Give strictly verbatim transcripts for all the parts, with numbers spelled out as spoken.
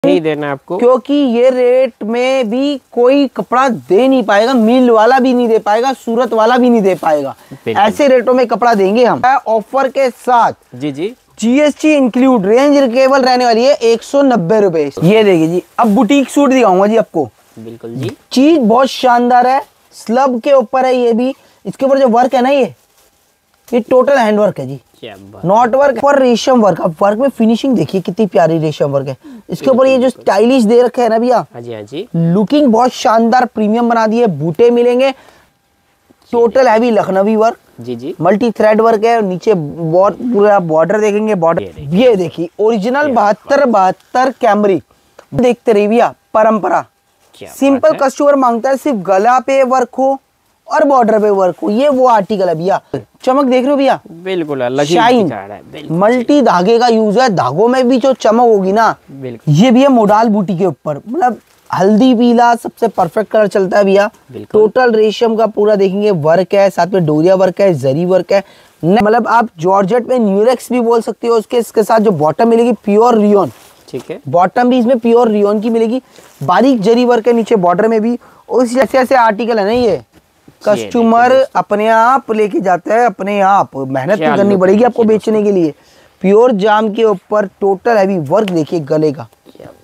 ही देना आपको, क्योंकि ये रेट में भी कोई कपड़ा दे नहीं पाएगा, मिल वाला भी नहीं दे पाएगा, सूरत वाला भी नहीं दे पाएगा। ऐसे रेटों में कपड़ा देंगे हम ऑफर के साथ। जी जी, जीएसटी इंक्लूड, रेंज केवल रहने वाली है एक सौ नब्बे रुपए। ये देखिए जी, अब बुटीक सूट दिखाऊंगा जी आपको। बिल्कुल जी, चीज बहुत शानदार है, स्लब के ऊपर है ये भी। इसके ऊपर जो वर्क है ना, ये ये टोटल हैंड वर्क है जी, नॉट वर्क पर रेशम वर्क। अब वर्क में फिनिशिंग देखिए कितनी प्यारी रेशम वर्क है। इसके ऊपर ये जो स्टाइलिश दे रखे है ना भैया, हाँ जी हाँ जी, लुकिंग बहुत शानदार प्रीमियम बना दी है। बूटे मिलेंगे, टोटल हैवी लखनवी वर्क, जी जी, मल्टी थ्रेड वर्क है। नीचे बहुत पूरा बॉर्डर देखेंगे, बॉर्डर ये देखिए ओरिजिनल बहत्तर बहत्तर कैमरिक। देखते रहिए भैया, परंपरा। सिंपल कस्टमर मांगता है सिर्फ गला पे वर्क हो और बॉर्डर पे वर्क हो, ये वो आर्टिकल है भैया। चमक देख रहे हो भैया, बिल्कुल अलग ही शाइन, दिखा रहा है। मल्टी धागे का यूज है, धागों में भी जो चमक होगी ना, ये भैया मोडाल बूटी के ऊपर, मतलब हल्दी पीला सबसे परफेक्ट कलर चलता है भैया। टोटल रेशम का पूरा देखेंगे वर्क है, साथ में डोरिया वर्क है, जरी वर्क है। मतलब आप जॉर्जेट में न्यूरेक्स भी बोल सकते हो। उसके इसके साथ जो बॉटम मिलेगी प्योर रियोन, ठीक है, बॉटम भी इसमें प्योर रियोन की मिलेगी। बारीक जरी वर्क है नीचे बॉर्डर में भी। और ऐसे ऐसे आर्टिकल है ना, ये कस्टमर अपने आप लेके जाता है, अपने आप मेहनत नहीं करनी पड़ेगी आपको बेचने के लिए। प्योर जाम के ऊपर टोटल हैवी वर्क देखिए गले का।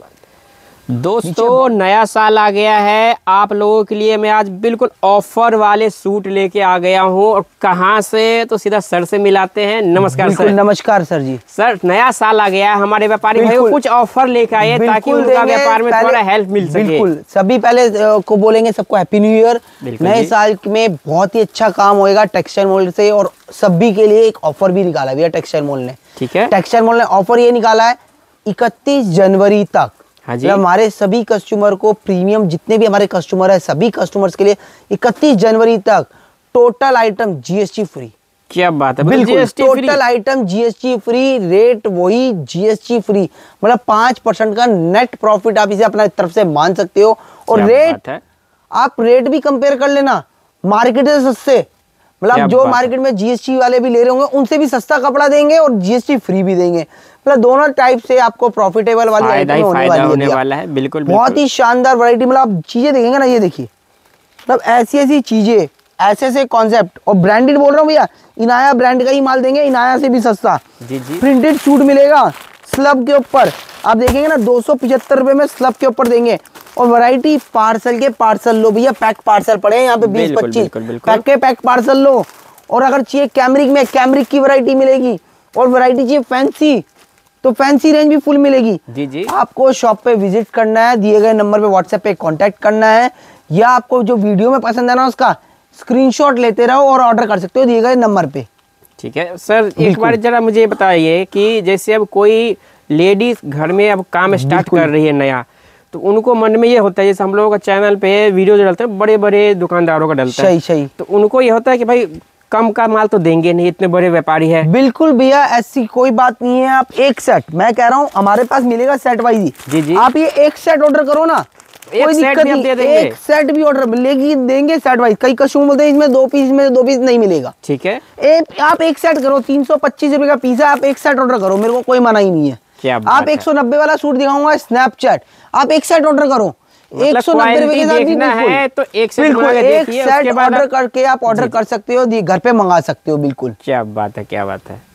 दोस्तों नया साल आ गया है, आप लोगों के लिए मैं आज बिल्कुल ऑफर वाले सूट लेके आ गया हूँ। और कहाँ से, तो सीधा सर से मिलाते हैं। नमस्कार सर। नमस्कार सर जी। सर नया साल आ गया है, हमारे व्यापारी भाई को कुछ ऑफर लेके आए ताकि उनका व्यापार में थोड़ा हेल्प मिल सके। बिल्कुल, सभी पहले को बोलेंगे सबको हैप्पी न्यू ईयर। नए साल में बहुत ही अच्छा काम होएगा टेक्सटाइल मॉल से, और सभी के लिए एक ऑफर भी निकाला भैया टेक्सटाइल मॉल ने। ठीक है, टेक्सटाइल मॉल ने ऑफर ये निकाला है इकतीस जनवरी तक। हाँ जी, हमारे सभी कस्टमर को, प्रीमियम जितने भी हमारे कस्टमर है, सभी कस्टमर्स के लिए इकतीस जनवरी तक टोटल आइटम जीएसटी फ्री। क्या बात है, बिल्कुल total item GST free, rate वही जीएसटी फ्री। मतलब पांच परसेंट का नेट प्रॉफिट आप इसे अपना तरफ से मान सकते हो। और रेट आप रेट भी कंपेयर कर लेना मार्केट से सस्ते, मतलब जो मार्केट में जीएसटी वाले भी ले रहे होंगे उनसे भी सस्ता कपड़ा देंगे और जीएसटी फ्री भी देंगे। मतलब दोनों टाइप से आपको प्रॉफिटेबल वाली आइटम होने वाली होने वाला है। बिल्कुल, बहुत ही शानदार वैरायटी। मतलब आप चीजें देखेंगे ना, ये देखिए, मतलब ऐसी ऐसी चीजें, ऐसे ऐसे कॉन्सेप्ट। और ब्रांडेड बोल रहा हूँ भैया, इनाया ब्रांड का ही माल देंगे, इनाया से भी सस्ता। जी जी, प्रिंटेड सूट मिलेगा स्लब के ऊपर, आप देखेंगे ना दो सौ पिछहत्तर रुपए में स्लब के ऊपर देंगे। और वैरायटी पार्सल के पार्सल लो भैया, पैक पार्सल पड़े हैं यहाँ पे बीस पच्चीस, पैक के पैक पार्सल लो। और अगर चाहिए कैमरिक में, कैमरिक की वैरायटी मिलेगी। और वैरायटी चाहिए फैंसी, तो फैंसी रेंज भी फुल मिलेगी। जी जी, आपको शॉप पे विजिट करना है, दिए गए नंबर पे व्हाट्सएप पे कांटेक्ट करना है, या आपको जो वीडियो में पसंद है ना उसका स्क्रीनशॉट लेते रहो और ऑर्डर कर सकते हो दिए गए नंबर पे। ठीक है सर, एक बार जरा मुझे बताइए कि जैसे अब कोई लेडीज घर में अब काम स्टार्ट कर रही है नया, तो उनको मन में ये होता है, जैसे हम लोगों का चैनल पे वीडियो जो डलते हैं बड़े बड़े दुकानदारों का डलता है, सही सही, तो उनको ये होता है कि भाई कम का माल तो देंगे नहीं, इतने बड़े व्यापारी है। बिल्कुल भैया, ऐसी कोई बात नहीं है। आप एक सेट, मैं कह रहा हूँ हमारे पास मिलेगा सेट वाइज ही। जी जी, आप ये एक सेट ऑर्डर करो ना, कोई दिक्कत नहीं, दे देंगे। एक सेट भी ऑर्डर मिलेगी, देंगे सेट वाइज। कई कस्टमर बोलते हैं इसमें दो पीस में दो पीस नहीं मिलेगा। ठीक है, एक आप एक सेट करो, तीन सौ पच्चीस रुपए का पीस है, आप एक सेट ऑर्डर करो, मेरे को कोई मना ही नहीं है। क्या आप एक सौ नब्बे वाला सूट दिखाऊंगा स्नैपचैट, आप एक सेट ऑर्डर करो, एक सौ नब्बे रुपए के साथ भी है, तो एक सेट एक सेट ऑर्डर करके आप ऑर्डर कर सकते हो, घर पे मंगा सकते हो। बिल्कुल, क्या बात है, क्या बात है।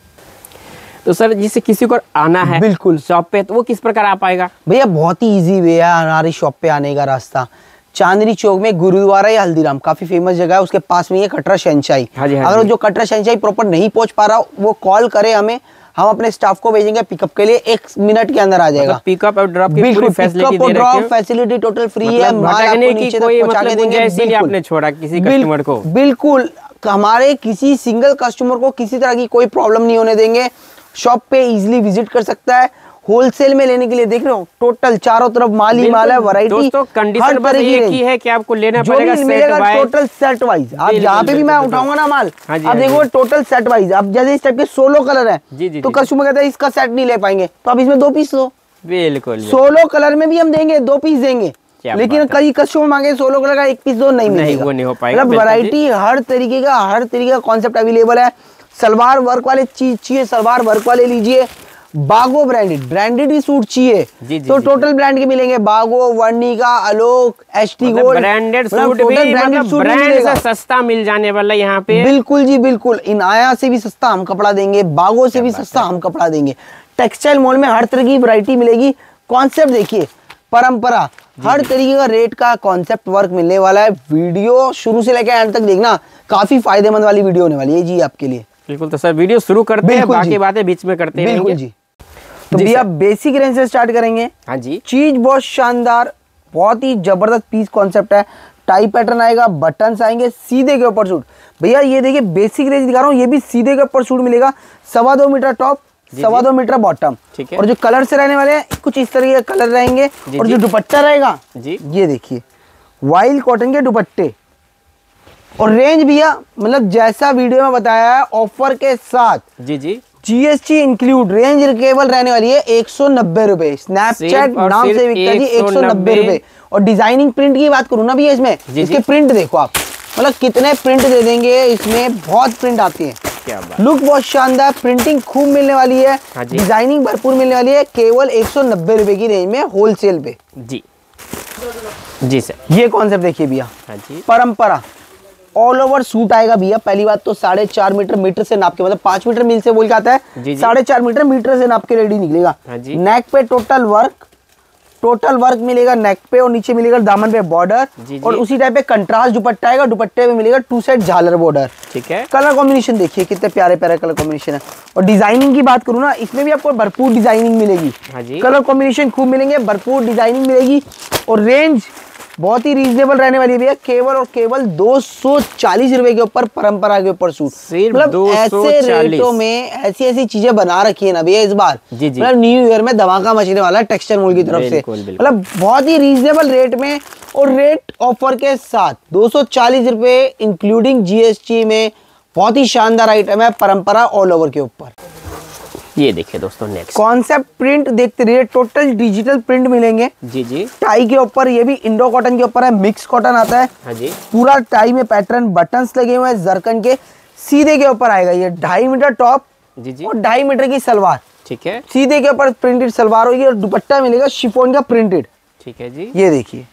तो सर जिसे किसी को आना है बिल्कुल शॉप पे, तो वो किस प्रकार आ पाएगा भैया? बहुत ही इजी वे है हमारी शॉप पे आने का रास्ता। चांदनी चौक में गुरुद्वारा या हल्दीराम काफी फेमस जगह है, उसके पास में ये कटरा शहंशाही। अगर जो कटरा शहंशाही प्रॉपर नहीं पहुंच पा रहा वो कॉल करे हमें, हम अपने स्टाफ को भेजेंगे पिकअप के लिए, एक मिनट के अंदर आ जाएगा। पिकअप और ड्रॉप की पूरी फैसिलिटी दे रखी है, फैसिलिटी टोटल फ्री है। माल आपको नीचे तक पहुंचा के देंगे। इसीलिए आपने छोड़ा किसी कस्टमर को? बिल्कुल, हमारे किसी सिंगल कस्टमर को किसी तरह की कोई प्रॉब्लम नहीं होने देंगे। शॉप पे इजीली विजिट कर सकता है। होलसेल में लेने के लिए देख रहे हो, टोटल चारों तरफ माल ही माल है, वैरायटी। दोस्तों कंडीशन बस एक ही है कि आपको लेना पड़ेगा set wise, total set wise. आप जहाँ पे भी मैं उठाऊंगा ना माल, आप देखो टोटल सेट वाइज। अब जैसे इस टाइप के सोलो कलर है, तो कस्टमर कहता है इसका सेट नहीं ले पाएंगे, तो आप इसमें दो पीस लो। बिल्कुल, सोलो कलर में भी हम देंगे, दो पीस देंगे। लेकिन कई कस्टमर मांगे सोलो कलर का एक पीस दो, नहीं मिलेगा, वो नहीं हो पाएगा। मतलब वैरायटी हर तरीके का, हर तरीके का कॉन्सेप्ट अवेलेबल है। सलवार वर्क वाले चीज चाहिए, सलवार वर्क वाले लीजिए। बागो ब्रांडेड, ब्रांडेड ही सूट चाहिए जी, जी, तो जी, टोटल ब्रांड के मिलेंगे, बागो, Varnika, Alok, HT gold, branded suit भी ब्रांडेड सूट ब्रांड से सस्ता मिल जाने वाला यहाँ पे। बिल्कुल जी बिल्कुल, इनाया से भी सस्ता हम कपड़ा देंगे, बागो से भी सस्ता हम कपड़ा देंगे। टेक्सटाइल मॉल में हर तरह की वैरायटी मिलेगी। कॉन्सेप्ट देखिए, परंपरा, हर तरीके का रेट का कॉन्सेप्ट वर्क मिलने वाला है। वीडियो शुरू से लेकर एंड तक देखना, काफी फायदेमंद वाली वीडियो होने वाली है जी आपके लिए। बिल्कुल, तो सर वीडियो शुरू करते हैं, बाकी बातें बीच में करते हैं। बिल्कुल जी। तो भैया बेसिक रेंज से स्टार्ट करेंगे। हाँ जी। चीज बहुत शानदार, बहुत ही जबरदस्त पीस कॉन्सेप्ट है। टाई पैटर्न आएगा, बटन्स आएंगे, सीधे के ऊपर सूट। भैया ये देखिए बेसिक रेंज दिखा रहा हूँ, ये भी सीधे के ऊपर सूट मिलेगा। सवा दो मीटर टॉप, सवा दो मीटर बॉटम, और जो कलर से रहने वाले हैं कुछ इस तरह के कलर रहेंगे। और जो दुपट्टा रहेगा जी, ये देखिए वाइल्ड कॉटन के दुपट्टे। और रेंज भैया मतलब जैसा वीडियो में बताया है, ऑफर के साथ जी जी जीएसटी इंक्लूड रेंज केवल रहने वाली है एक सौ नब्बे रुपए। स्नैपचैट नाम से बिकता है जी, एक सौ नब्बे रुपए। और डिजाइनिंग प्रिंट की बात करूँ ना भैया, इसमें इसके प्रिंट देखो आप, मतलब कितने प्रिंट दे देंगे, इसमें बहुत प्रिंट आती है। क्या बात। लुक बहुत शानदार, प्रिंटिंग खूब मिलने वाली है, डिजाइनिंग भरपूर मिलने वाली है, केवल एक सौ नब्बे रुपए की रेंज में होलसेल पे जी जी सर। ये कॉन्सेप्ट देखिए भैया, परंपरा ऑल ओवर सूट आएगा भैया। पहली बात तो साढ़े चार मीटर मीटर से नाप के, मतलब पांच मीटर मिल से बोल के आता है, साढ़े चार मीटर मीटर से नाप के रेडी निकलेगा। नेक पे टोटल वर्क, टोटल वर्क मिलेगा नेक पे, और नीचे मिलेगा दामन पे बॉर्डर, और उसी टाइप पे कंट्रास्ट दुपट्टा आएगा। दुपट्टे पे मिलेगा टू साइड झालर बॉर्डर। ठीक है। कलर कॉम्बिनेशन देखिए कितने प्यारे प्यारे कलर कॉम्बिनेशन है। और डिजाइनिंग की बात करूँ ना, इसमें भी आपको भरपूर डिजाइनिंग मिलेगी, कलर कॉम्बिनेशन खूब मिलेंगे, भरपूर डिजाइनिंग मिलेगी। और रेंज बहुत ही रीजनेबल रहने वाली है भैया, केवल और केवल दो सौ चालीस रुपए के ऊपर परंपरा के ऊपर सूट। मतलब ऐसे रेटों में ऐसी ऐसी चीजें बना रखी है ना भैया इस बार, मतलब न्यू ईयर में धमाका मचने वाला है टेक्सटाइल मॉल की तरफ से। मतलब बहुत ही रीजनेबल रेट में, और रेट ऑफर के साथ दो सौ चालीस रुपए इंक्लूडिंग जीएसटी में। बहुत ही शानदार आइटम है, परंपरा ऑल ओवर के ऊपर। ये देखिए दोस्तों नेक्स्ट कॉन्सेप्ट प्रिंट देखते रहिए, टोटल डिजिटल प्रिंट मिलेंगे जी जी। टाई के ऊपर, ये भी इंडो कॉटन के ऊपर है, मिक्स कॉटन आता है। हाँ जी। पूरा टाई में पैटर्न, बटन्स लगे हुए हैं जरकन के, सीधे के ऊपर आएगा। ये ढाई मीटर टॉप जी जी, और ढाई मीटर की सलवार। ठीक है। सीधे के ऊपर प्रिंटेड सलवार होगी, और दुपट्टा मिलेगा शिफॉन का प्रिंटेड। ठीक है जी। ये देखिए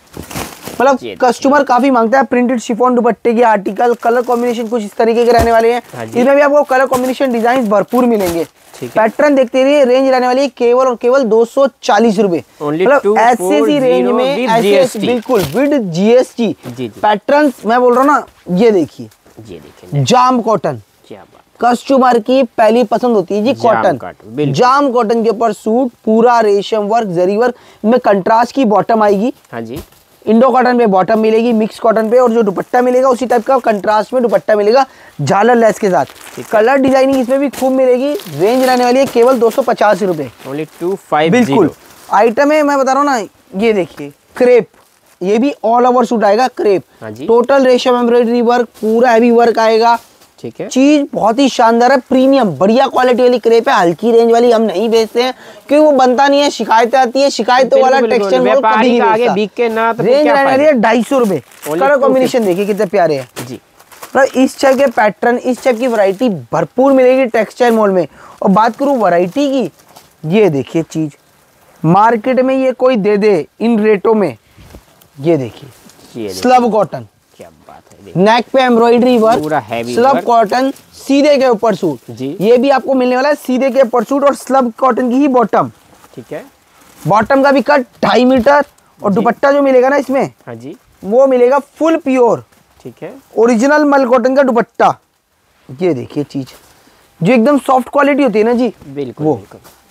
मतलब कस्टमर काफी मांगता है प्रिंटेड शिफॉन दुपट्टे की आर्टिकल। कलर कॉम्बिनेशन कुछ इस तरीके के रहने वाले हैं। इसमें भी आपको कलर कॉम्बिनेशन डिजाइन भरपूर मिलेंगे। पैटर्न देखते रहिए। रेंज रहने वाली है केवल और केवल दो सौ चालीस रुपए। मतलब ऐसे सी रेंज में, ऐसे बिल्कुल विद जीएसटी पैटर्न मैं बोल रहा हूँ ना। ये देखिए, ये देखिए जाम कॉटन, कस्टमर की पहली पसंद होती है जी कॉटन। जाम कॉटन के ऊपर सूट, पूरा रेशम वर्क, जरी वर्क में, कंट्रास्ट की बॉटम आएगी। हाँ जी। इंडो कॉटन पे बॉटम मिलेगी, मिक्स कॉटन पे, और जो दुपट्टा मिलेगा उसी टाइप का कंट्रास्ट में दुपट्टा मिलेगा झालर लेस के साथ। कलर डिजाइनिंग इसमें भी खूब मिलेगी। रेंज रहने वाली है केवल दो सौ पचास रुपए। बिल्कुल आइटम है, मैं बता रहा हूँ ना। ये देखिए क्रेप, ये भी ऑल ओवर सूट आएगा क्रेप। टोटल रेशम एम्ब्रॉयडरी वर्क, पूरा हैवी वर्क आएगा। ठीक है। चीज बहुत ही शानदार है, प्रीमियम बढ़िया क्वालिटी वाली क्रेप है। हल्की रेंज वाली हम नहीं बेचते हैं क्योंकि वो बनता नहीं है, शिकायतें आती है। शिकायतों वाला टेक्सटाइल मॉल कभी नहीं आगे बिक के ना। तो रेंज रहने वाली है ढाई सौ रुपए। कलर कॉम्बिनेशन देखिए कितने प्यारे हैं जी। मतलब इस टाइप के पैटर्न, इस टाइप की वैरायटी भरपूर मिलेगी टेक्सटाइल मॉल में। और बात करूँ वैरायटी की, ये देखिए चीज मार्केट में ये कोई दे दे इन रेटों में। ये देखिए स्लब कॉटन, क्या बात है। नेक पे एम्ब्रॉयडरी वर्क, पूरा हैवी स्लब कॉटन, सीधे के ऊपर सूट जी। ये भी आपको मिलने वाला है सीधे के ऊपर सूट, और स्लब कॉटन की ही बॉटम। ठीक है। बॉटम का भी कट ढाई मीटर, और दुपट्टा जो मिलेगा ना इसमें, हाँ जी, वो मिलेगा फुल प्योर। ठीक है। ओरिजिनल मल कॉटन का दुपट्टा। ये देखिए चीज जो एकदम सॉफ्ट क्वालिटी होती है ना जी, बिल्कुल वो।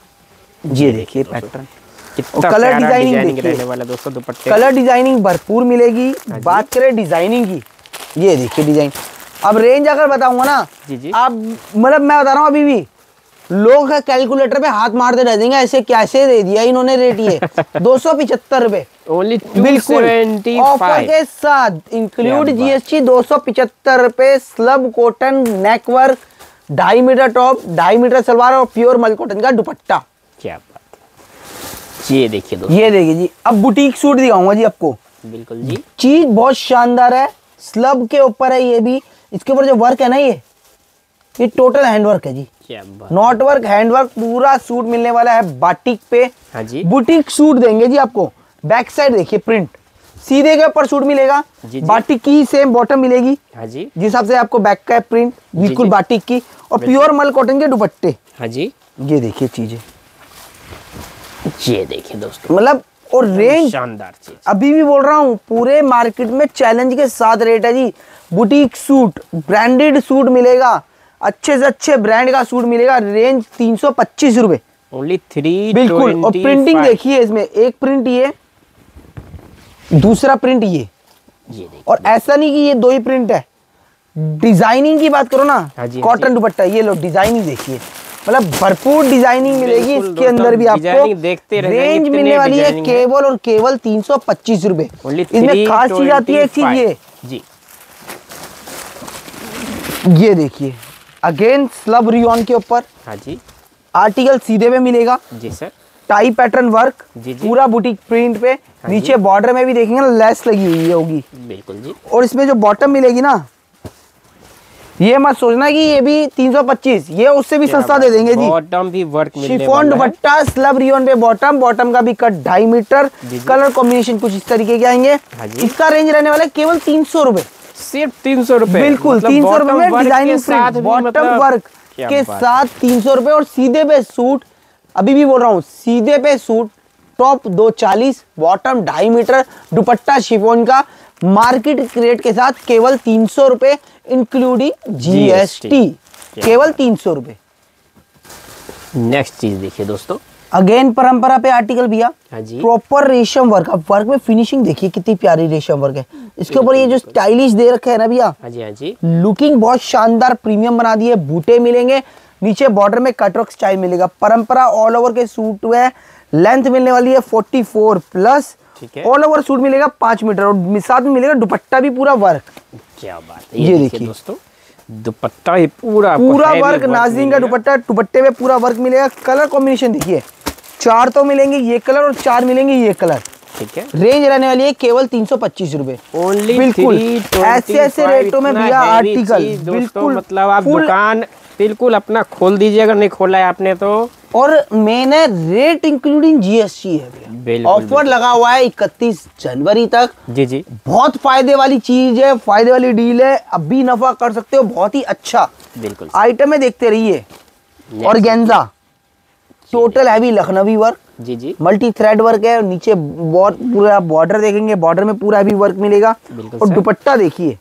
ये देखिए पैटर्न, और कलर डिजाइनिंग रहने वाला दोस्तों दुपट्टे। कलर डिजाइनिंग भरपूर मिलेगी। बात करें डिजाइनिंग की, ये देखिए डिजाइन। अब रेंज अगर बताऊंगा ना जी जी, आप मतलब मैं बता रहा हूँ अभी भी लोग कैलकुलेटर पे हाथ मारते रह देंगे, ऐसे कैसे दे दिया इन्होंने रेट ये दो सौ पिछहत्तर रुपए बिल्कुल ऑफर के साथ इंक्लूड जीएसटी। दो सौ पिछहत्तर रुपए स्लब कॉटन नेक वर्क, ढाई मीटर टॉप, ढाई मीटर सलवार, और प्योर मल कॉटन का दुपट्टा। क्या ये देखिए दोस्तों, ये देखिए जी। अब बुटीक सूट दिखाऊंगा जी आपको। बिल्कुल जी। चीज बहुत शानदार है, स्लब के ऊपर है। ये भी इसके ऊपर जो वर्क है ना, ये ये टोटल हैंड वर्क है जी। क्या बात। नॉट वर्क, हैंड वर्क, पूरा सूट मिलने वाला है बाटिक पे। हाँ जी, बुटीक सूट देंगे जी आपको। बैक साइड देखिए प्रिंट, सीधे के ऊपर सूट मिलेगा। जी जी। बाटिक की सेम बॉटम मिलेगी। हाँ जी, जिस हिसाब से आपको बैक का प्रिंट बिल्कुल जी। बाटिक की, और प्योर मल कॉटन के दुपट्टे। हाँ जी, ये देखिए चीजें, ये देखिए दोस्तों, मतलब और रेंज शानदार चीज। अभी भी बोल रहा हूँ पूरे मार्केट में चैलेंज के साथ रेट है जी। बुटीक सूट, ब्रांडेड सूट मिलेगा, अच्छे से अच्छे ब्रांड का सूट मिलेगा। रेंज तीन सौ पच्चीस रुपए ओनली थ्री बिल्कुल। और प्रिंटिंग देखिए इसमें, एक प्रिंट ये, दूसरा प्रिंट ये ये देखिए। और ऐसा नहीं कि ये दो ही प्रिंट है। डिजाइनिंग की बात करो ना, हाँ जी, हाँ कॉटन जी। दुपट्टा, ये लो डिजाइनिंग देखिए, मतलब भरपूर डिजाइनिंग मिलेगी बिल्कुल इसके अंदर भी। आपको डिजाइनिंग देखते रह जाएंगे, रेंज इतने मिलने वाली है डिजाइनिंग है। केवल और केवल तीन सौ पच्चीस रुपए। ओनली इसमें खास चीज आती है एक चीज ये, जी, ये देखिए अगेन स्लब रियॉन के ऊपर हाँ जी, आर्टिकल सीधे में मिलेगा। जी सर, टाई पैटर्न वर्क, जी जी। पूरा बुटीक प्रिंट पे। नीचे बॉर्डर में भी देखेंगे ना लेस लगी हुई होगी। बिल्कुल जी। और इसमें जो बॉटम मिलेगी ना, ये मत सोचना कि ये भी तीन सौ पच्चीस, ये उससे भी सस्ता दे देंगे जी। बॉटम भी वर्क मिलने शिफॉन वाला है। दुपट्टा, स्लब रियॉन पे बॉटम, बॉटम का भी कट ढाई मीटर। जी जी। कलर कॉम्बिनेशन कुछ इस तरीके के आएंगे। हाँ जी। इसका रेंज रहने वाला है केवल तीन सौ रुपए, सिर्फ तीन सौ रुपए। बिल्कुल मतलब तीन सौ रुपए bottom में work डिजाइनिंग के साथ भी बॉटम मतलब वर्क क्या के बात साथ तीन सौ रुपए। और सीधे पे सूट, अभी भी बोल रहा हूँ, सीधे पे सूट टॉप दो चालीस, बॉटम ढाई मीटर, दुपट्टा शिफॉन का, मार्केट रेट के साथ केवल तीन सौ रुपए इंक्लूडिंग जीएसटी, केवल तीन सौ रुपए। नेक्स्ट चीज देखिए दोस्तों, अगेन परंपरा पे आर्टिकल भैया, हाँ जी, प्रॉपर रेशम वर्क। अब वर्क में फिनिशिंग देखिए कितनी प्यारी रेशम वर्क है। इसके ऊपर ये जो स्टाइलिश दे रखे है ना भैया, हाँ जी, हाँ जी, लुकिंग बहुत शानदार प्रीमियम बना दिए। बूटे मिलेंगे, नीचे बॉर्डर में कटवर्क स्टाइल मिलेगा। परंपरा ऑल ओवर के सूट है, लेंथ मिलने वाली है चौवालीस प्लस। ठीक है। ऑल ओवर सूट मिलेगा पांच मीटर और साथ में मिलेगा दुपट्टा भी पूरा वर्क। क्या बात है। ये देखिए दोस्तों, दुपट्टा ये पूरा पूरा heavy वर्क, नाज़रीन का मिलेगा। दुपट्टा, दुपट्टे पे पूरा वर्क मिलेगा। कलर कॉम्बिनेशन देखिए, चार तो मिलेंगे ये कलर और चार मिलेंगे ये कलर। ठीक है। रेंज रहने वाली है केवल तीन सौ पच्चीस रुपए। ओनली बिल्कुल ऐसे ऐसे रेटों में भैया आर्टिकल बिल्कुल, मतलब आप दुकान बिल्कुल अपना खोल दीजिए अगर नहीं खोला है आपने तो। और मेन है रेट इंक्लूडिंग जीएसटी है भैया। बिल्कुल, ऑफर लगा हुआ है इकतीस जनवरी तक। जी जी, बहुत फायदे वाली चीज है, फायदे वाली डील है। अभी नफा कर सकते हो, बहुत ही अच्छा बिल्कुल। आइटम है। देखते रहिए। Organza total heavy Lucknowi work, जी जी, मल्टी थ्रेड वर्क है। नीचे बहुत पूरा बॉर्डर देखेंगे, बॉर्डर में पूरा हैवी वर्क मिलेगा। बिल्कुल और सर। दुपट्टा देखिए,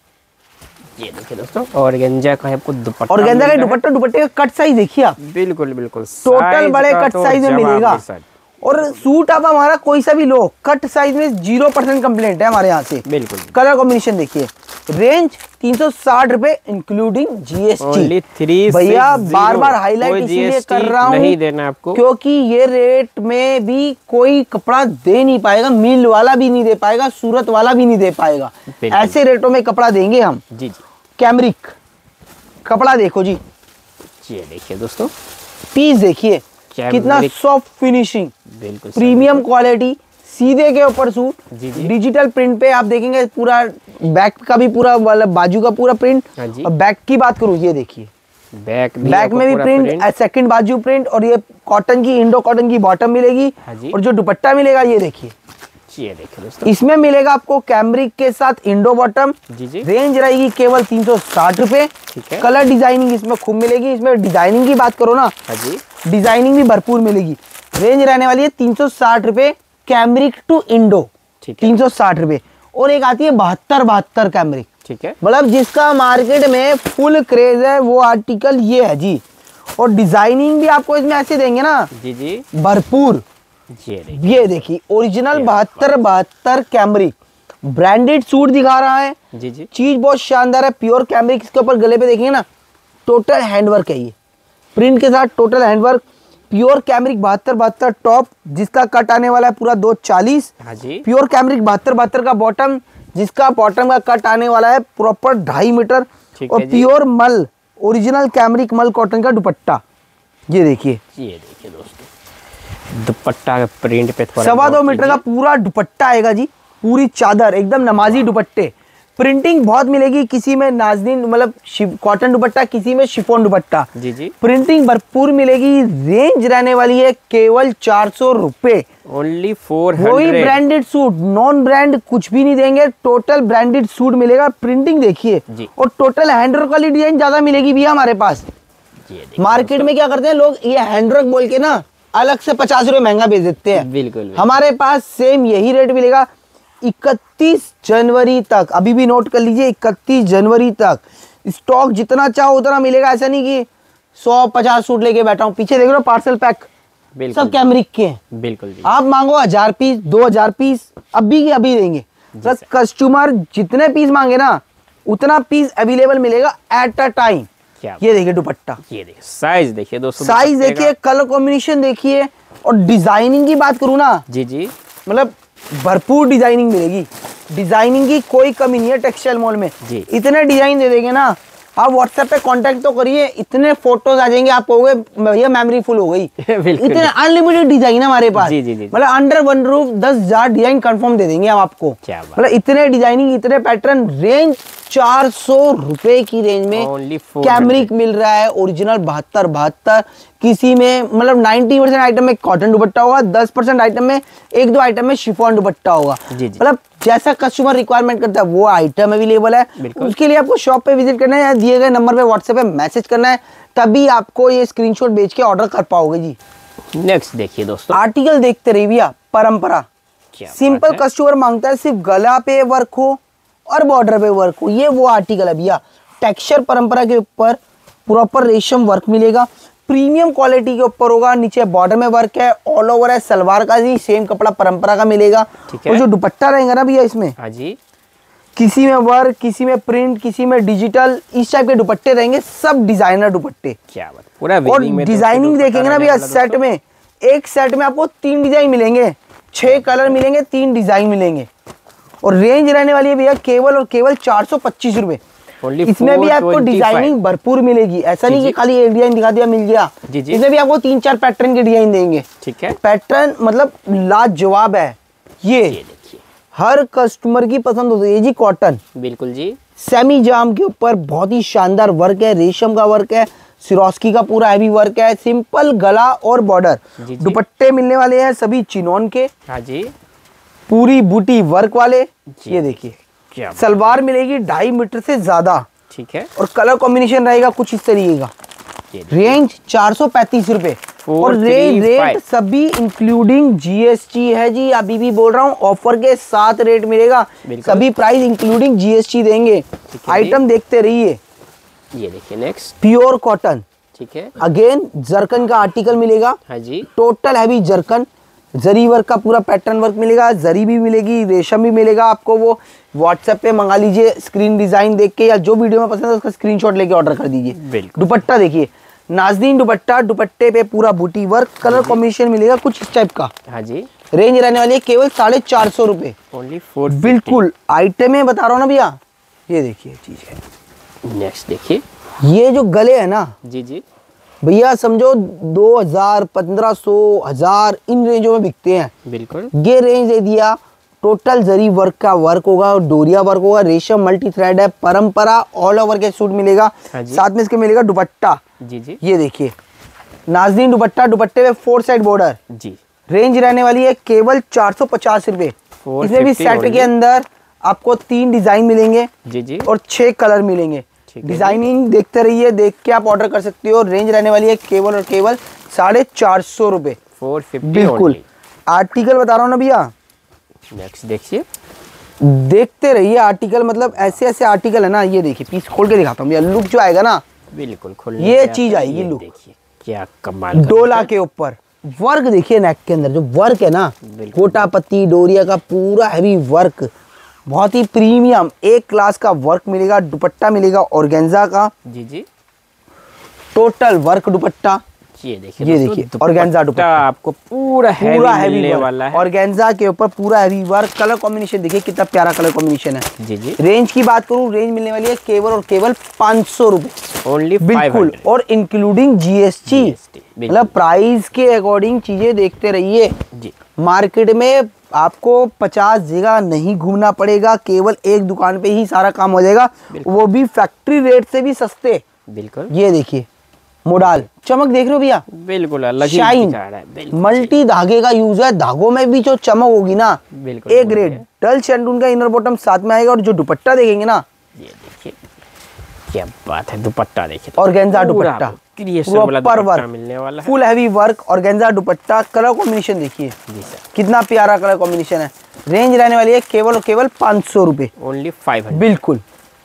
ये देखिए दोस्तों, ऑर्गेन्जा का है आपको दुपट्टा। ऑर्गेन्जा का मिल रहा है। दुपट्टा, दुपट्टे का कट साइज देखिए आप, बिल्कुल बिल्कुल, टोटल साइज बड़े का कट तो साइज में जवाब मिलेगा। नहीं सर। और सूट आप हमारा कोई सा भी लो, कट साइज में जीरो परसेंट कंप्लेंट है हमारे यहाँ से। बिल्कुल। कलर कॉम्बिनेशन देखिए, रेंज तीन सौ साठ रुपए इंक्लूडिंग Only जीएसटी। three भैया six zero, बार बार हाईलाइट कोई इसीलिए G S T कर रहा हूँ नहीं देना आपको, क्योंकि ये रेट में भी कोई कपड़ा दे नहीं पाएगा, मिल वाला भी नहीं दे पाएगा, सूरत वाला भी नहीं दे पाएगा। बिल्कुल। ऐसे रेटों में कपड़ा देंगे हम। जी जी, कैमरिक कपड़ा देखो जी, ये देखिए दोस्तों, पीस देखिए कितना कैमरिक। सॉफ्ट फिनिशिंग, बिल्कुल सर, प्रीमियम क्वालिटी, सीधे के ऊपर सूट, जी जी। डिजिटल प्रिंट पे आप देखेंगे। पूरा बैक का भी पूरा वाला बाजू का पूरा प्रिंट। हाँ जी। और बैक की बात करूँ, ये देखिए बैक भी बैक आपको में भी पूरा प्रिंट, सेकंड बाजू प्रिंट। और ये कॉटन की, इंडो कॉटन की बॉटम मिलेगी। हाँ जी। और जो दुपट्टा मिलेगा ये देखिए, ये देखिए दोस्तों, इसमें मिलेगा आपको कैमरिक के साथ इंडो बॉटम। जी जी, रेंज रहेगी केवल तीन सौ साठ रुपए। ठीक है। कलर डिजाइनिंग इसमें खूब मिलेगी। इसमें डिजाइनिंग की बात करो ना, हाँ जी, डिजाइनिंग भी भरपूर मिलेगी। रेंज रहने वाली है तीन सौ साठ रुपए, कैमरिक टू इंडो, ठीक है, तीन सौ साठ रुपए। और एक आती है बहत्तर बहत्तर कैमरिक, ठीक है, मतलब जिसका मार्केट में फुल क्रेज है वो आर्टिकल ये है जी। और डिजाइनिंग भी आपको इसमें ऐसे देंगे ना जी जी, भरपूर। ये देखिए, ये देखिए ओरिजिनल बहत्तर बहत्तर कैमरिक, ब्रांडेड सूट दिखा रहा है। जी जी, चीज बहुत शानदार है, प्योर कैमरिक। इसके ऊपर गले पे देखेंगे ना, टोटल हैंडवर्क है ये, प्रिंट के साथ टोटल हैंडवर्क। प्योर कैमरिक बहत्तर बहत्तर टॉप, जिसका कट आने वाला है पूरा दो चालीस। हाँ जी, प्योर कैमरिक बहत्तर बहत्तर का बॉटम, जिसका बॉटम का कट आने वाला है प्रॉपर ढाई मीटर। ठीक और है जी। प्योर मल, ओरिजिनल कैमरिक मल कॉटन का दुपट्टा, ये देखिए ये देखिए दोस्तों, दुपट्टा का प्रिंट पे थोड़ा सवा दो गौर मीटर का कीजिए। पूरा दुपट्टा आएगा जी, पूरी चादर एकदम नमाजी दुपट्टे। प्रिंटिंग बहुत मिलेगी, किसी में नाज़नीन मतलब कॉटन दुपट्टा, किसी में शिफॉन दुपट्टा। जी जी, प्रिंटिंग भरपूर मिलेगी। रेंज रहने वाली है केवल चार सौ रुपए, ओनली फोर वही hundred. Branded suit, non brand कुछ भी नहीं देंगे, टोटल ब्रांडेड सूट मिलेगा। प्रिंटिंग देखिए और टोटल हैंडवर्क वाली डिजाइन ज्यादा मिलेगी भैया हमारे पास। मार्केट में क्या करते हैं लोग, ये हैंडवर्क बोल के ना अलग से पचास रुपए महंगा बेच देते हैं। बिल्कुल, बिल्कुल। हमारे पास सेम यही रेट मिलेगा इकतीस जनवरी तक, अभी भी नोट कर लीजिए, इकतीस जनवरी तक स्टॉक जितना चाहो उतना मिलेगा। ऐसा नहीं कि सौ पचास सूट लेके बैठा हूँ। पीछे देख रहे हो पार्सल पैक, सब कैमरिक के हैं। बिल्कुल जी। आप मांगो हजार पीस, दो हजार पीस, अभी के अभी देंगे। बस कस्टमर जितने पीस मांगे ना उतना पीस अवेलेबल मिलेगा एट अ टाइम। ये देखिए दुपट्टा, ये देखिए साइज देखिए दोस्तों, साइज देखिए, कलर कॉम्बिनेशन देखिए, और डिजाइनिंग की बात करूँ ना, जी जी, मतलब भरपूर डिजाइनिंग मिलेगी। डिजाइनिंग की कोई कमी नहीं है टेक्सटाइल मॉल में। जी। इतने डिजाइन दे देंगे ना, आप व्हाट्सएप पे कांटेक्ट तो करिए, इतने फोटोज आ जाएंगे, आप कहोगे भैया मेमोरी फुल हो गई। इतने अनलिमिटेड डिजाइन है हमारे पास। जी जी जी, मतलब अंडर वन रूफ दस हजार डिजाइन कंफर्म दे देंगे हम आपको। मतलब इतने डिजाइनिंग, इतने पैटर्न। रेंज चार सौ रुपए की रेंज में कैमरिक मिल रहा है, ओरिजिनल बहत्तर बहत्तर। किसी में मतलब नब्बे परसेंट आइटम में कॉटन दुपट्टा होगा, दस परसेंट आइटम में, एक दो आइटम में शिफॉन दुपट्टा होगा। मतलब जैसा कस्टमर रिक्वायरमेंट करता है वो आइटम अवेलेबल है। उसके लिए आपको शॉप पे विजिट करना है या दिए गए नंबर पे व्हाट्सएप पे मैसेज करना है, तभी आपको ये स्क्रीनशॉट भेज के ऑर्डर कर पाओगे जी। नेक्स्ट देखिए दोस्तों, आर्टिकल देखते रहिए भैया। परंपरा, सिंपल कस्टमर मांगता है सिर्फ गला पे वर्क हो और बॉर्डर पे वर्क हो, ये वो आर्टिकल है भैया। टेक्सचर परंपरा के ऊपर प्रॉपर रेशम वर्क मिलेगा, प्रीमियम क्वालिटी के ऊपर होगा। नीचे बॉर्डर में वर्क है, ऑल ओवर है, सलवार का जी सेम कपड़ा परंपरा का मिलेगा। और जो दुपट्टा रहेगा ना भैया इसमें, हाँ जी, किसी में वर्क, किसी में प्रिंट, किसी में डिजिटल, इस टाइप के दुपट्टे रहेंगे, सब डिजाइनर दुपट्टे। क्या बात, पूरा और डिजाइनिंग देखेंगे ना भैया सेट में, एक सेट में आपको तीन डिजाइन मिलेंगे, छह कलर मिलेंगे, तीन डिजाइन मिलेंगे। और रेंज रहने वाली है भैया केवल और केवल चार सौ पच्चीस रुपए। इसमें भी आपको डिजाइनिंग भरपूर मिलेगी, ऐसा नहीं कि खाली एक डिजाइन दिखा दिया मिल गया। इसमें भी आपको तीन चार पैटर्न के डिजाइन देंगे। ठीक है, पैटर्न मतलब लाजवाब है। ये, ये देखिए, हर कस्टमर की पसंद होती है जी। कॉटन, बिल्कुल जी, सेमी जाम के ऊपर बहुत ही शानदार वर्क है, रेशम का वर्क है, सिरोस्की का पूरा हैवी वर्क है, सिंपल गला और बॉर्डर। दुपट्टे मिलने वाले हैं सभी चिनोन के। हाँ जी, पूरी बूटी वर्क वाले। ये देखिए, सलवार मिलेगी ढाई मीटर से ज्यादा। ठीक है, और कलर कॉम्बिनेशन रहेगा कुछ इस तरीके का। रेंज चार सौ पैंतीस रुपए और रेट रेट सभी इंक्लूडिंग जीएसटी है जी। अभी भी बोल रहा हूँ ऑफर के साथ रेट मिलेगा, सभी प्राइस इंक्लूडिंग जीएसटी देंगे। आइटम देखते रहिए। ये देखिए नेक्स्ट, प्योर कॉटन। ठीक है, अगेन जरकन का आर्टिकल मिलेगा। हाँ जी, टोटल हैवी जरकन, जरी वर्क का पूरा पैटर्न वर्क मिलेगा, जरी भी मिलेगी, रेशम भी मिलेगा। आपको वो व्हाट्सएप पे मंगा लीजिए, स्क्रीन डिजाइन देख के या जो वीडियो में पसंद है उसका स्क्रीनशॉट लेके ऑर्डर कर दीजिए। दुपट्टा देखिए, नाज़नीन दुपट्टा, दुपट्टे पे पूरा बूटी वर्क, कलर कॉम्बिनेशन मिलेगा कुछ इस टाइप का। हाँ जी, रेंज रहने वाली है केवल साढ़े चार सौ रुपए। बिल्कुल आइटम है, बता रहा हूँ ना भैया। ये देखिए चीज है। नेक्स्ट देखिए, ये जो गले है ना जी जी भैया, समझो दो हजार पंद्रह सौ हजार इन रेंजों में बिकते हैं। बिल्कुल, ये रेंज दे दिया। टोटल जरी वर्क का वर्क होगा, डोरिया वर्क होगा, रेशम मल्टी थ्रेड है, परंपरा ऑल ओवर के सूट मिलेगा। साथ में इसके मिलेगा दुपट्टा। जी जी, ये देखिए नाज़नीन दुपट्टा, दुपट्टे में फोर साइड बॉर्डर जी। रेंज रहने वाली है केवल चार सौ पचास रुपए। इसमें भी सेट के अंदर आपको तीन डिजाइन मिलेंगे जी जी, और छह कलर मिलेंगे। डिजाइनिंग देखते रहिए, देख के आप ऑर्डर कर सकते हो। रेंज रहने वाली है केवल और केवल साढ़े चार सौ रुपए। बिल्कुल आर्टिकल बता रहा हूँ ना भैया। नेक्स्ट देखिए, देखते रहिए आर्टिकल, मतलब ऐसे ऐसे आर्टिकल है ना। ये देखिए पीस खोल के दिखाता हूँ भैया, लुक जो आएगा ना, बिल्कुल खोल, ये चीज आएगी लुक। देखिए क्या कमाल, डोला के ऊपर वर्क देखिए, नेक के अंदर जो वर्क है ना, गोटा पत्ती डोरिया का पूरा हैवी वर्क, बहुत ही प्रीमियम एक क्लास का वर्क मिलेगा। दुपट्टा मिलेगा ऑर्गेन्जा का। जी जी, टोटल वर्क दुपट्टा। ये देखिए, ये देखिए ऑर्गेन्जा दुपट्टा आपको पूरा पूरा हैवी वाला है। ऑर्गेन्जा के ऊपर पूरा हैवी वर्क, कलर कॉम्बिनेशन देखिए कितना प्यारा कलर कॉम्बिनेशन है। जी जी, रेंज की बात करूं, रेंज मिलने वाली है केवल और केवल पाँच सौ रुपए ओनली। बिल्कुल, और इंक्लूडिंग जीएसटी। मतलब प्राइस के अकॉर्डिंग चीजें देखते रहिए जी। मार्केट में आपको पचास जगह नहीं घूमना पड़ेगा, केवल एक दुकान पे ही सारा काम हो जाएगा, वो भी फैक्ट्री रेट से भी सस्ते। बिल्कुल। ये देखिए मोडाल, चमक देख रहे हो भैया, बिल्कुल अलग ही शाइन, दिखा रहा है, बिल्कुल मल्टी धागे का यूज है, धागों में भी जो चमक होगी ना, बिल्कुल एक ग्रेड। डल शैंटून का इनर बॉटम साथ में आएगा, और जो दुपट्टा देखेंगे ना, ये देखिए क्या बात है, दुपट्टा देखिए, ऑर्गेन्जा दुपट्टा, प्रॉपर वर्क, मिलने वाला है, फुल हैवी वर्क, ऑर्गेन्जा दुपट्टा। कलर कॉम्बिनेशन देखिए कितना प्यारा कलर कॉम्बिनेशन है। रेंज रहने वाली है केवल और केवल पाँच सौ रुपए, ओनली फाइव हंड्रेड। बिल्कुल।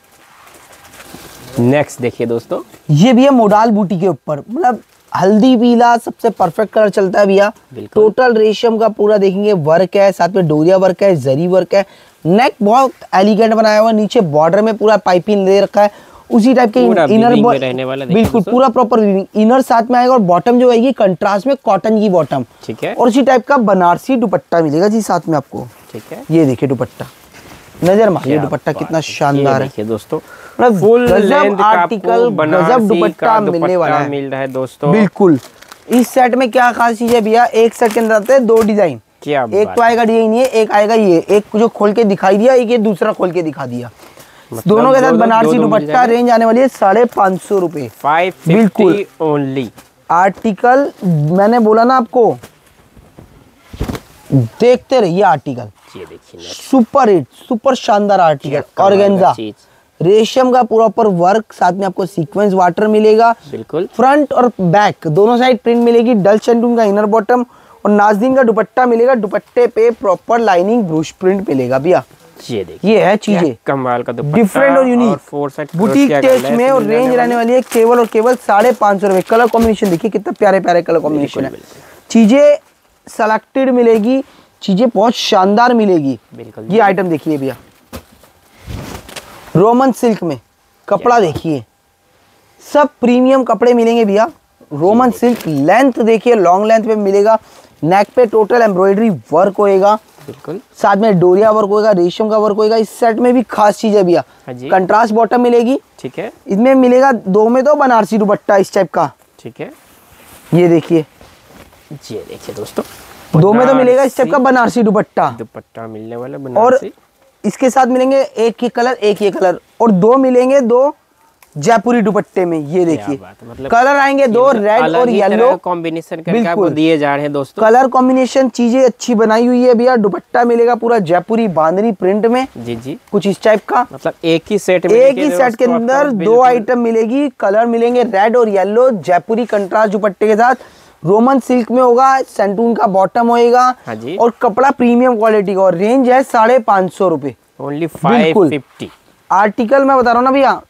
नेक्स्ट देखिए दोस्तों, ये भी है मोडाल बूटी के ऊपर, मतलब हल्दी पीला सबसे परफेक्ट कलर चलता है भैया। टोटल रेशम का पूरा देखेंगे वर्क है, साथ में डोरिया वर्क है, जरी वर्क है, नेक बहुत एलिगेंट बनाया हुआ है, नीचे बॉर्डर में पूरा पाइपिंग दे रखा है, उसी टाइप के इनर रहने वाला, बिल्कुल पूरा प्रॉपर वीविंग। इनर साथ में आएगा, और बॉटम जो आएगी कंट्रास्ट में कॉटन की बॉटम, ठीक है, और उसी टाइप का बनारसी दुपट्टा मिलेगा जी साथ में आपको, ठीक है। ये देखिए दुपट्टा, नजर मारिए दुपट्टा कितना शानदार है दोस्तों, फुल लेंथ आर्टिकल, गजब दुपट्टा मिलने वाला है, मिल रहा है दोस्तों। बिल्कुल। इस सेट में क्या खास चीज है भैया, एक सेट के अंदर आते हैं दो डिजाइन, क्या एक तो आएगा डिजाइन ये, एक आएगा ये, एक जो खोल के दिखाई दिया, एक ये दूसरा खोल के दिखा दिया, मतलब दोनों के साथ बनारसी दुपट्टा। रेंज आने वाली है साढ़े पाँच सौ रुपए, बिल्कुल ओनली। आर्टिकल मैंने बोला ना आपको, देखते रहिए आर्टिकल, ये देखिए सुपर हिट, सुपर शानदार आर्टिकल, ऑर्गेन्जा रेशम का प्रॉपर वर्क, साथ में आपको सीक्वेंस वाटर मिलेगा, बिल्कुल। फ्रंट और बैक दोनों साइड प्रिंट मिलेगी, डल शैंटून का इनर बॉटम, और नाज़नीन का दुपट्टा मिलेगा, दुपट्टे पे प्रॉपर लाइनिंग ब्रूश प्रिंट मिलेगा भैया। ये देखिए, ये है चीजें कमाल का दुपट्टा, डिफरेंट और यूनिक, बुटीक टेस्ट में, और रेंज रहने वाली है केवल और केवल साढ़े पाँच सौ रुपए। कलर कॉम्बिनेशन देखिए कितना प्यारे प्यारे कलर कॉम्बिनेशन है, चीजें सेलेक्टेड मिलेगी, चीजें बहुत शानदार मिलेगी। ये आइटम देखिए भैया, रोमन सिल्क में कपड़ा देखिए, सब प्रीमियम कपड़े मिलेंगे भैया। रोमन सिल्क, लेंथ देखिए लॉन्ग लेंथ पे मिलेगा, नेक पे टोटल एम्ब्रॉयडरी वर्क होएगा, बिल्कुल। साथ में डोरिया वर्क होएगा, रेशम का वर्क होएगा। इस सेट में भी खास चीज है भैया, कंट्रास्ट बॉटम मिलेगी, ठीक है। इसमें मिलेगा दो में तो बनारसी दुपट्टा इस टाइप का, ठीक है। ये देखिए, ये देखिए दोस्तों, दो में तो मिलेगा इस टाइप का बनारसी दुपट्टा, दुपट्टा मिलने वाला बनारसी, और इसके साथ मिलेंगे एक ही कलर, एक ही कलर, और दो मिलेंगे दो जयपुरी दुपट्टे में। ये देखिए मतलब कलर आएंगे दो, रेड और येलो कॉम्बिनेशन करके आपको दिए जा रहे हैं दोस्तों। कलर कॉम्बिनेशन चीजें अच्छी बनाई हुई है भैया। दुपट्टा मिलेगा पूरा जयपुरी बांधनी प्रिंट में, जी जी, कुछ इस टाइप का, मतलब एक ही सेट में, एक ही सेट के अंदर दो आइटम मिलेगी। कलर मिलेंगे रेड और येलो, जयपुरी कंट्रास्ट दुपट्टे के साथ, रोमन सिल्क में होगा, शैंटून का बॉटम होएगा, और कपड़ा प्रीमियम क्वालिटी का, और रेंज है साढ़े पाँच सौ रुपए, ओनली फाइव फिफ्टी। आर्टिकल मैं बता रहा हूँ ना भैया,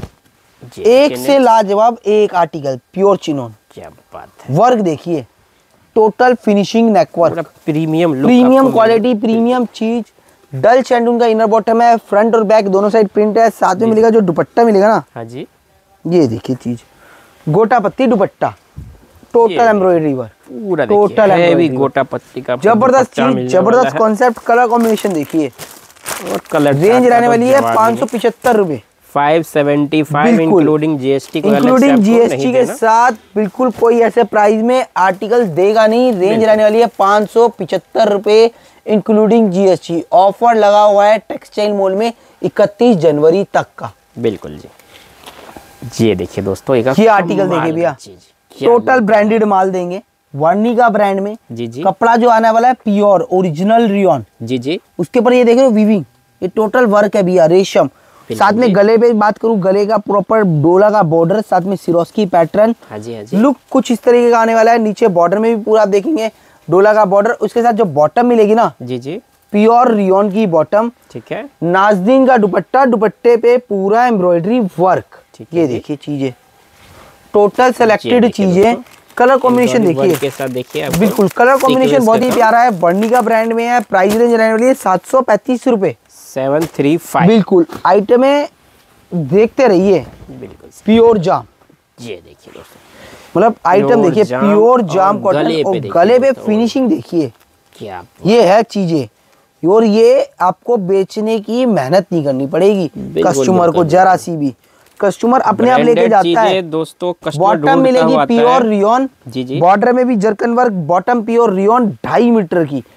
एक से लाजवाब एक आर्टिकल, प्योर चिनोन, क्या बात है। वर्क देखिए, total finishing neck work, premium premium quality, premium चीज। डल शैंटून का इनर बॉटम है, फ्रंट और बैक दोनों साइड प्रिंट है, साथ में मिलेगा जो दुपट्टा मिलेगा ना, हाँ जी, ये देखिए चीज, गोटा पत्ती दुपट्टा, टोटल एम्ब्रॉयडरी वर्क, पूरा टोटल हैवी गोटा पत्ती का, जबरदस्त चीज, जबरदस्त कॉन्सेप्ट। कलर कॉम्बिनेशन देखिए, और कलर रेंज रहने वाली है पाँच सौ पिछहत्तर रुपए, five seventy five including GST, including GST के साथ। बिल्कुल कोई ऐसे प्राइस में आर्टिकल देगा नहीं। रेंज रहने वाली है पाँच सौ पिछहत्तर रुपए इंक्लूडिंग जीएसटी। ऑफर लगा हुआ है टेक्सटाइल मॉल में इकतीस जनवरी तक का। बिल्कुल जी, ये देखिए दोस्तों, ये आर्टिकल देखिए भैया, टोटल ब्रांडेड माल देंगे, वर्निका ब्रांड में, जी जी। कपड़ा जो आने वाला है प्योर ओरिजिनल रियॉन, जी जी। उसके ऊपर ये देख रहे हो वीविंग, ये टोटल वर्क है भैया, रेशम। साथ में गले पे बात करूं, गले का प्रॉपर डोला का बॉर्डर, साथ में सिरोस्की पैटर्न, हाँ जी, हाँ जी। लुक कुछ इस तरीके का आने वाला है। नीचे बॉर्डर में भी पूरा आप देखेंगे डोला का बॉर्डर, उसके साथ जो बॉटम मिलेगी ना, जी जी, प्योर रियॉन की बॉटम, ठीक है। नाज़नीन का दुपट्टा, दुपट्टे पे पूरा एम्ब्रॉयडरी वर्क, ये देखिए चीजें, टोटल सेलेक्टेड चीजें। कलर कॉम्बिनेशन देखिए, बिल्कुल कलर कॉम्बिनेशन बहुत ही प्यारा है, वर्निका ब्रांड में है। प्राइस रेंज रहने वाली है सात सौ पैंतीस रुपए, सेवन थ्री फाइव। बिल्कुल आइटम है, देखते रहिए, बिल्कुल प्योर जाम। ये देखिए दोस्तों, मतलब आइटम देखिए, प्योर जाम कॉटन, और गले पे फिनिशिंग देखिए क्या, ये है चीजें। और ये आपको बेचने की मेहनत नहीं करनी पड़ेगी कस्टमर को, जरा सी भी। कस्टमर अपने आप लेके जाता है दोस्तों। बॉटम मिलेगी प्योर रियॉन, जी जी। बॉर्डर में भी zircon work, bottom pure rayon ढाई मीटर की,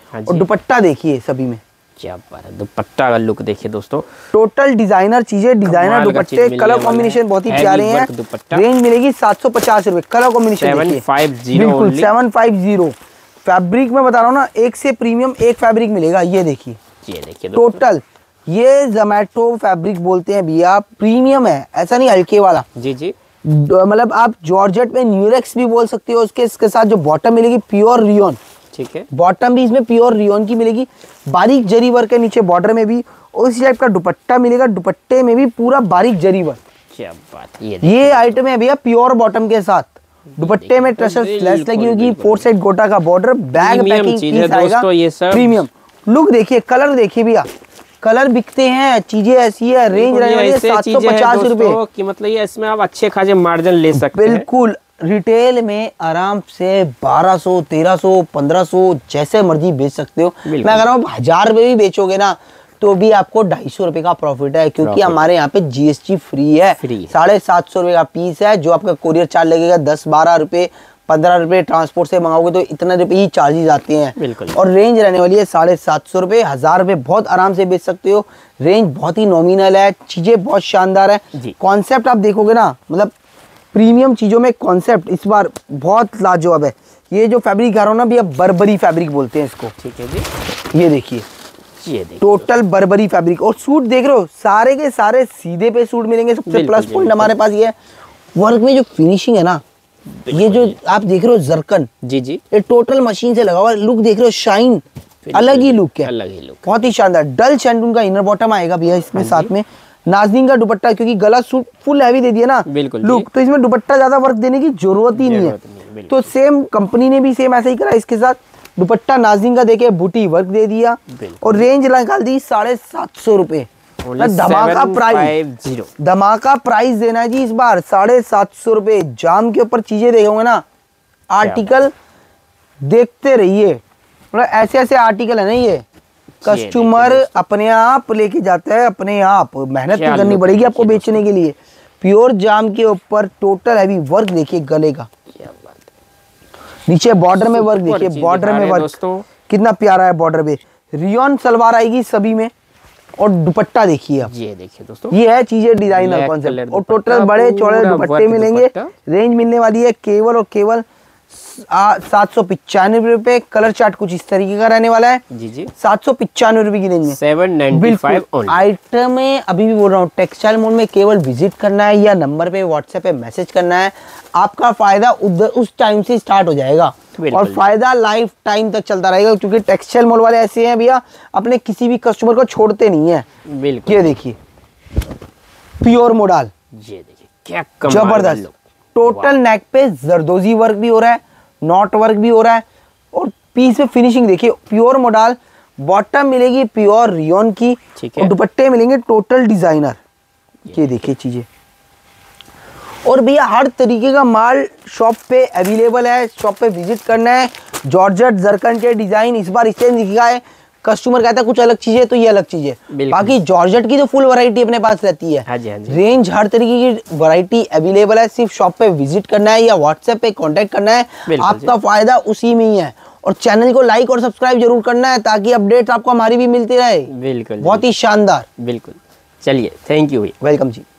हाँ और दुपट्टा देखिए सभी में क्या बात है, दुपट्टा का लुक देखिए दोस्तों, टोटल डिजाइनर चीजें, डिजाइनर दुपट्टे, कलर कॉम्बिनेशन बहुत ही प्यारे हैं। रेंज मिलेगी सात सौ पचास रुपए, कलर कॉम्बिनेशन बिल्कुल सेवन फाइव जीरो। फैब्रिक में बता रहा हूँ ना, एक से प्रीमियम एक फैब्रिक मिलेगा। ये देखिए, ये देखिए टोटल ये जोमेटो फैब्रिक बोलते हैं भैया, प्रीमियम है, ऐसा नहीं हल्के वाला। जी जी, मतलब आप जॉर्जेट में न्यूरेक्स भी बोल सकते हो। उसके इसके साथ जो बॉटम मिलेगी प्योर रियोन, ठीक है, बॉटम भी इसमें प्योर रियोन की मिलेगी, बारीक जरी वर्क है नीचे बॉर्डर में भी, और इसी टाइप का दुपट्टा मिलेगा, दुपट्टे में भी पूरा बारीक जरी वर्क। क्या बात, ये ये आइटम है भैया प्योर बॉटम के साथ, दुपट्टे में ट्रशर लेस लगी होगी, फोर साइड गोटा का बॉर्डर, बैग पैकिंग पीस आएगा, प्रीमियम लुक देखिए, कलर देखिए भैया, कलर बिकते हैं, चीजें ऐसी है। रेंज रहने वाली है सात सौ पचास रुपए की, मतलब ये इसमें आप अच्छे खासे मार्जिन ले सकते हैं। बिल्कुल, रिटेल में आराम से बारह सौ, तेरह सौ, पंद्रह सौ जैसे मर्जी बेच सकते हो। मैं कह रहा हूँ हजार रुपए भी बेचोगे ना तो भी आपको ढाई सौ रुपए का प्रॉफिट है, क्योंकि हमारे यहाँ पे जीएसटी फ्री है। साढ़े सात सौ रुपए का पीस है, जो आपका कोरियर चार्ज लगेगा दस बारह रुपए, पंद्रह रुपए ट्रांसपोर्ट से मंगाओगे तो इतने रुपए ही चार्जेस आते हैं। और रेंज रहने वाली है साढ़े सात सौ रुपए, हजार रुपए बहुत आराम से बेच सकते हो। रेंज बहुत ही नॉमिनल है, चीजें बहुत शानदार है। कॉन्सेप्ट आप देखोगे ना, मतलब प्रीमियम चीजों में कॉन्सेप्ट इस बार बहुत लाजवाब है। ये जो फैब्रिक आ रहा हूँ ना भैया, बर्बरी फैब्रिक बोलते हैं इसको, ठीक है जी। ये देखिए, ये देखिए टोटल बर्बरी फैब्रिक। और सूट देख रहे हो, सारे के सारे सीधे पे सूट मिलेंगे। सबसे प्लस पॉइंट हमारे पास ये है, वर्क में जो फिनिशिंग है ना, ये जो आप देख रहे हो जरकन, जी जी, ये टोटल मशीन से लगा हुआ। लुक देख रहे हो, शाइन, अलग ही लुक है, अलग ही लुक, बहुत ही शानदार। डल शैंटून का इनर बॉटम आएगा भैया इसमें, साथ में नाज़नीन का दुपट्टा, क्योंकि गला सूट फुल हैवी दे दिया ना लुक, तो इसमें दुपट्टा ज्यादा वर्क देने की जरूरत ही नहीं है। तो सेम कंपनी ने भी सेम ऐसा ही करा, इसके साथ दुपट्टा नाज़नीन का देके बूटी वर्क दे दिया, और रेंज निकाल दी साढ़े सात सौ रुपए। धमाका प्राइस, धमाका प्राइस देना है जी इस बार, साढ़े सात सौ रुपए। जाम के ऊपर चीजें देखोगे ना, आर्टिकल देखते रहिए, मतलब ऐसे ऐसे आर्टिकल है ना, ये कस्टमर अपने आप लेके जाता है, अपने आप मेहनत तो करनी पड़ेगी आपको बेचने के लिए। प्योर जाम के ऊपर टोटल हैवी वर्क देखिए, गले का, नीचे बॉर्डर में वर्क देखिए, बॉर्डर में वर्क कितना प्यारा है। बॉर्डर पे रियोन सलवार आएगी सभी में, और दुपट्टा देखिए आप, ये देखिए दोस्तों, ये है चीजें डिजाइनर कॉन्सेप्ट। और टोटल बड़े चौड़े दुपट्टे मिलेंगे। रेंज मिलने वाली है केवल और केवल सात सौ पिचानवे रुपए। कलर चार्ट कुछ इस तरीके का रहने वाला है जी जी, सात सौ पिचानवे रुपए की रेंज में सेवन नाइन्टी फाइव आइटम में। अभी भी बोल रहा हूँ, टेक्सटाइल मोड में केवल विजिट करना है या नंबर पे व्हाट्सएप पे मैसेज करना है, आपका फायदा उधर उस टाइम से स्टार्ट हो जाएगा, और फायदा लाइफ टाइम तक चलता रहेगा, क्योंकि टेक्सटाइल मॉल वाले ऐसे हैं भैया, अपने किसी भी कस्टमर को छोड़ते नहीं है। बिल्कुल, ये देखिए प्योर मोडाल, ये देखिए क्या जबरदस्त। टोटल नेक पे जरदोजी वर्क भी हो रहा है, नॉट वर्क भी हो रहा है, और पीस में फिनिशिंग देखिए, प्योर मोडाल। बॉटम मिलेगी प्योर रियोन की, और दुपट्टे मिलेंगे टोटल डिजाइनर। ये देखिए चीजें, और भैया हर तरीके का माल शॉप पे अवेलेबल है, शॉप पे विजिट करना है। जॉर्जेट जरकन के डिजाइन इस बार इससे दिखा है, कस्टमर कहता है कुछ अलग चीज है तो ये अलग चीज है। बाकी जॉर्जेट की तो फुल वैरायटी अपने पास रहती है। हाँ जी, हाँ जी। रेंज हर तरीके की वैरायटी अवेलेबल है, सिर्फ शॉप पे विजिट करना है या व्हाट्सएप पे कांटेक्ट करना है, आपका फायदा उसी में ही है। और चैनल को लाइक और सब्सक्राइब जरूर करना है, ताकि अपडेट्स आपको हमारी भी मिलती रहे। बिल्कुल, बहुत ही शानदार। बिल्कुल, चलिए, थैंक यू, वेलकम जी।